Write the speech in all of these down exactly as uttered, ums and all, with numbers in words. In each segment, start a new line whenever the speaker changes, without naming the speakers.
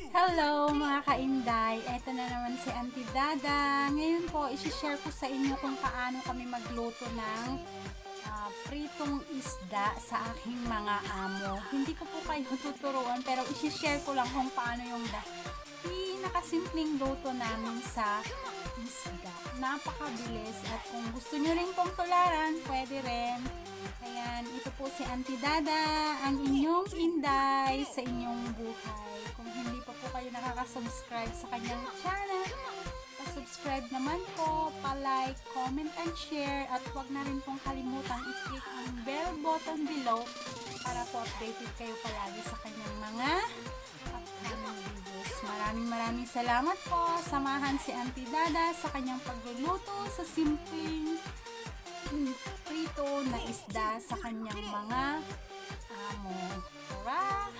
Hello mga kainday, eto na naman si Auntie Dada. Ngayon po, isi-share ko sa inyo kung paano kami magluto ng ah, pritong isda sa aking mga amo. Hindi ko po kayo tuturuan pero isi-share ko lang kung paano yung da pinakasimpleng luto namin sa isda. Napakabilis at kung gusto nyo rin pong tularan, pwede rin. Ayan, ito po si Auntie Dada, ang inyong inday sa inyong buhay. Kung hindi pa po kayo nakaka-subscribe sa kanyang channel, pa-subscribe naman po, pa-like, comment, and share. At huwag na rin pong kalimutan i-click ang bell button below para po updated kayo palagi sa kanyang mga upcoming videos. Maraming maraming salamat po. Samahan si Auntie Dada sa kanyang pagluluto sa simpleng prito na isda sa kanyang mga amo. Tara!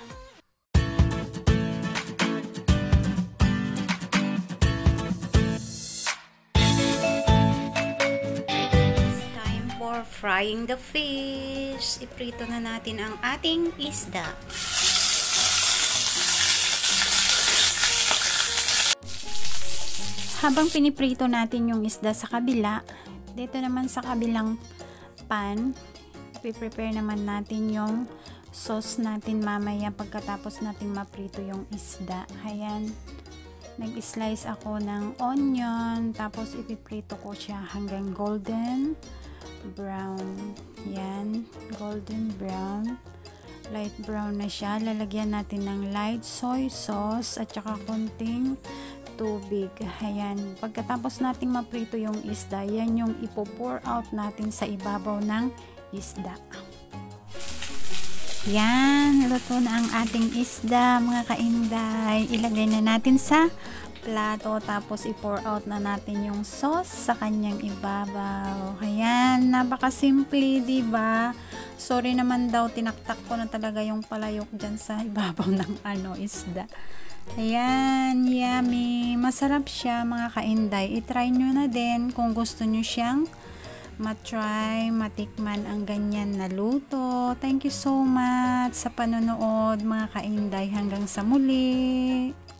It's time for frying the fish. Iprito na natin ang ating isda. Habang piniprito natin yung isda sa kabila, dito naman sa kabilang pan, i-prepare naman natin yung sauce natin mamaya pagkatapos natin maprito yung isda. Ayan, nag-slice ako ng onion, tapos ipiprito ko siya hanggang golden brown. Yan, golden brown, light brown na siya. Lalagyan natin ng light soy sauce at saka konting tubig. Ayan, pagkatapos nating maprito yung isda, yan yung ipo-pour out natin sa ibabaw ng isda. Yan, luto na ang ating isda mga kainday. Ilagay na natin sa plato, tapos i-pour out na natin yung sauce sa kanyang ibabaw. Ayan, napakasimple, diba? Sorry naman daw, tinaktak ko na talaga yung palayok dyan sa ibabaw ng ano, isda. Ayan, yummy. Masarap siya mga kainday. I-try nyo na din kung gusto nyo siyang matry, matikman ang ganyan na luto. Thank you so much sa panonood mga kainday. Hanggang sa muli.